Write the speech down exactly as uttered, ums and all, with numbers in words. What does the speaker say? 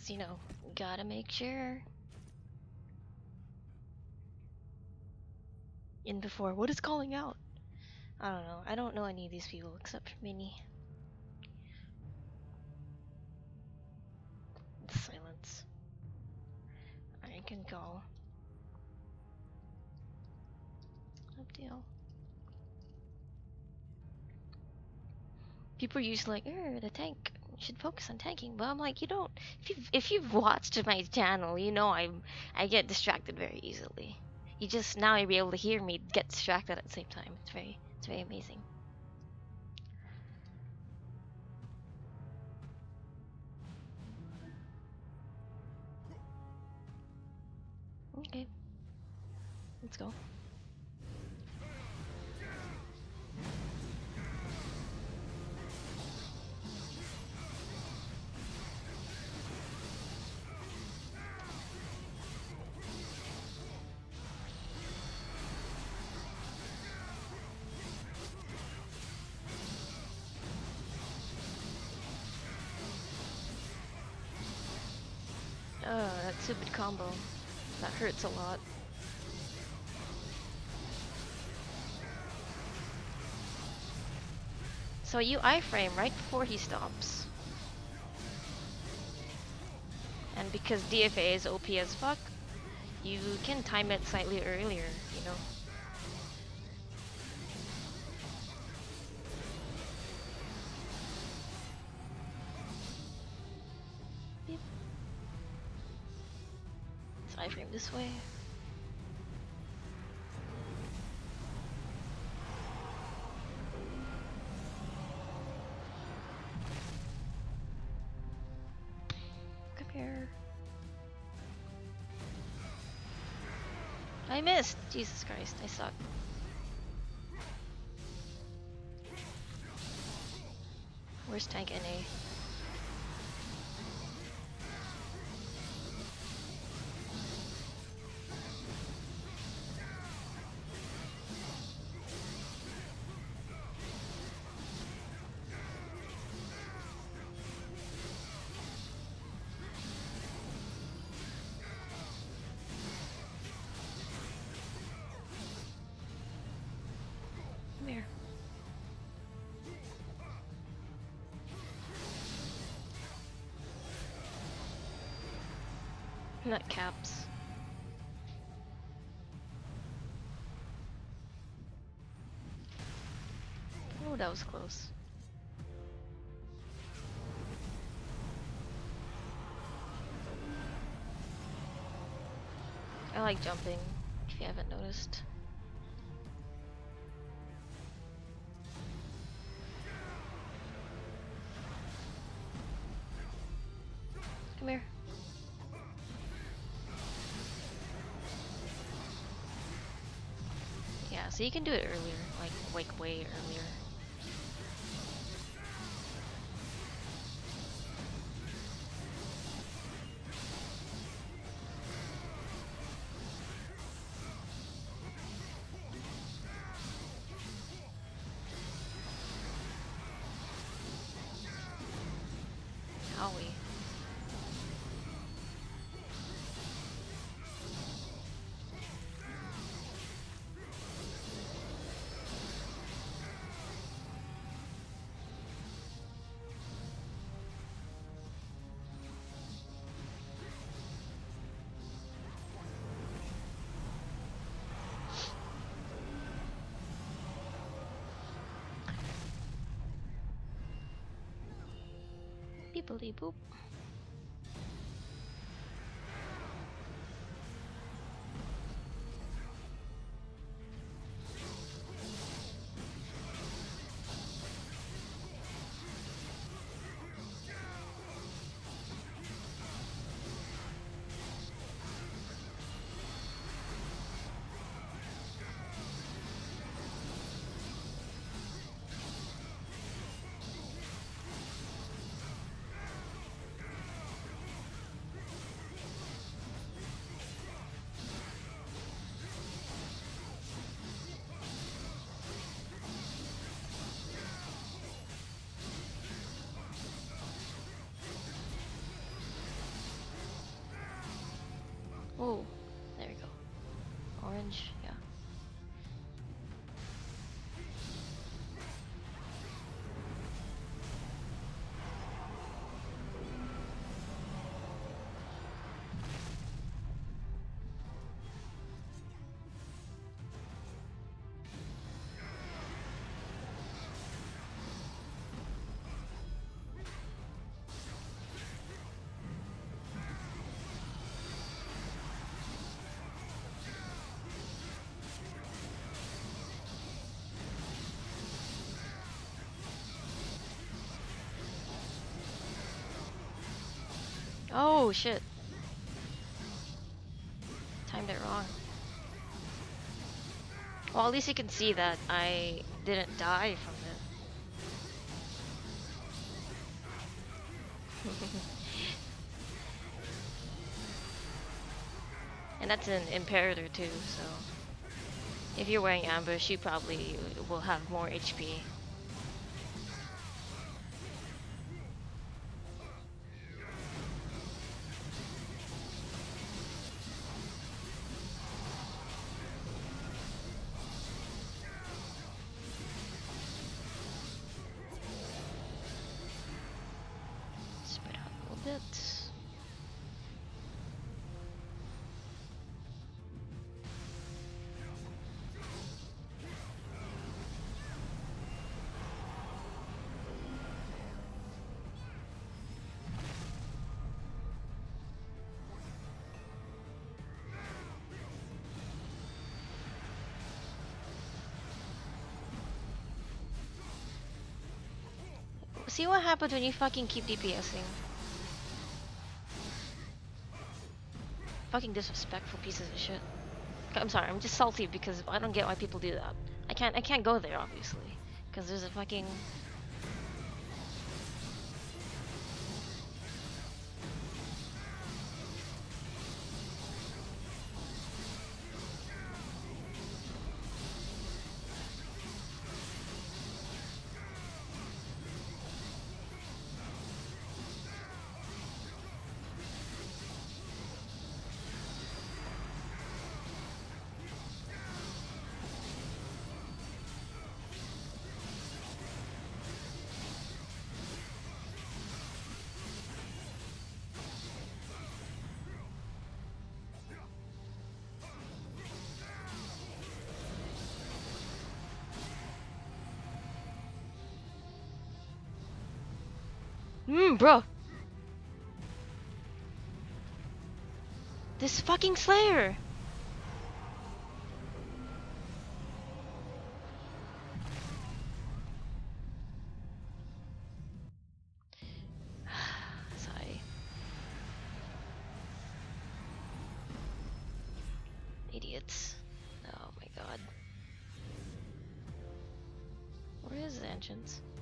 Because, you know, gotta make sure. In before, what is calling out? I don't know. I don't know any of these people except for Minnie. Silence. I can go. No deal. People are usually like, er, the tank. You should focus on tanking. But I'm like, you don't. If you've, if you've watched my channel, you know I I get distracted very easily. You just now you'll be able to hear me get distracted at the same time. It's very it's very amazing. Okay, let's go. Oh, that stupid combo. That hurts a lot. So you iframe right before he stops. And because D F A is O P as fuck, you can time it slightly earlier, you know. Beep. Let's iframe this way. Come here. I missed! Jesus Christ, I suck. Where's tank N A? Come here. Not caps. Oh, that was close. I like jumping, if you haven't noticed. Come here. Yeah, so you can do it earlier, like, like way earlier. Howie. Beepily boop. Oh, there we go. Orange, yeah. Oh shit. Timed it wrong. Well, at least you can see that I didn't die from it. And that's an Imperator too, so if you're wearing Ambush, you probably will have more H P. Spread out a little bit. See what happens when you fucking keep DPSing. Fucking disrespectful pieces of shit. I'm sorry, I'm just salty because I don't get why people do that. I can't I can't go there obviously. Because there's a fucking Mmm, bro. This fucking Slayer. Sorry. Idiots. Oh my god. Where is the entrance?